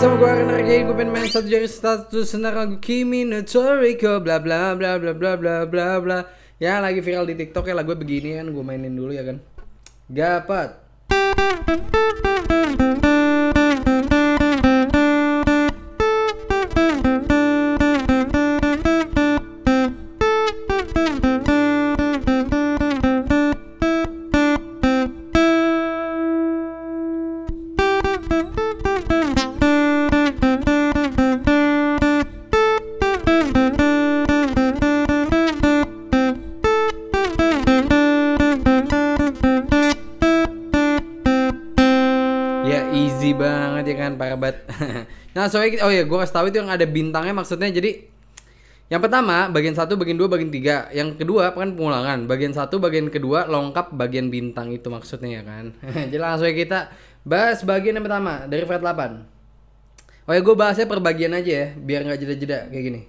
sama gue Arena Regi, gue pengen main satu jari status senar lagu Kimi no Toriko bla bla bla bla bla bla bla bla. Ya lagi viral di TikTok ya lagu begini kan, gue mainin dulu ya kan. Gapat. Ya easy banget ya kan, parah banget. Nah soalnya, oh ya gue kasih tahu itu yang ada bintangnya maksudnya. Jadi yang pertama bagian 1, bagian 2, bagian 3. Yang kedua kan pengulangan. Bagian 1, bagian kedua lengkap bagian bintang itu maksudnya ya kan. Jadi langsung aja kita bahas bagian yang pertama dari fret 8. Oh ya gue bahasnya per bagian aja ya, biar nggak jeda-jeda kayak gini.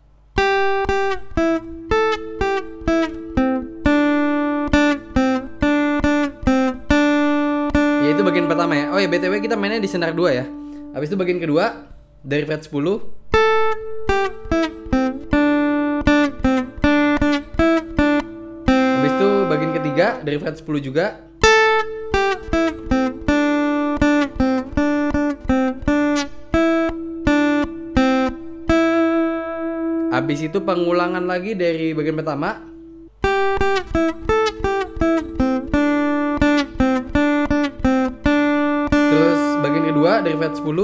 Itu bagian pertama ya. Oh ya BTW kita mainnya di senar 2 ya. Habis itu bagian kedua dari fret 10. Habis itu bagian ketiga dari fret 10 juga. Habis itu pengulangan lagi dari bagian pertama. Bagian kedua dari fret 10.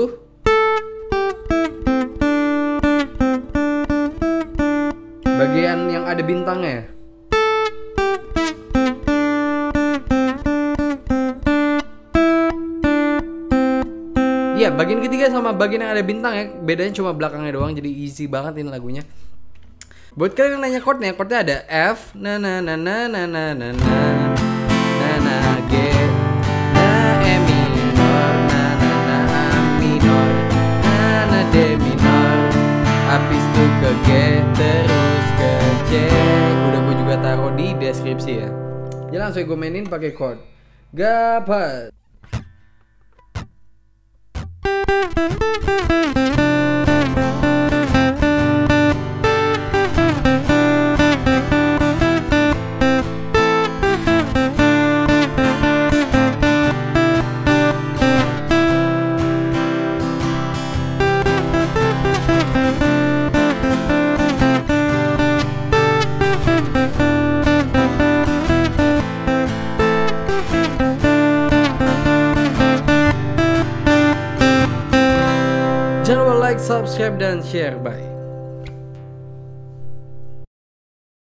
Bagian yang ada bintangnya. Iya, bagian ketiga sama bagian yang ada bintang ya, bedanya cuma belakangnya doang, jadi easy banget ini lagunya. Buat kalian yang nanya chordnya ada F, na na na na na na na na na G, na E minor, D minor, habis itu ke G, terus ke C. Udah gue juga taruh di deskripsi ya. Jadi langsung gue mainin pakai chord. Gapat. Jangan lupa like, subscribe, dan share. Bye.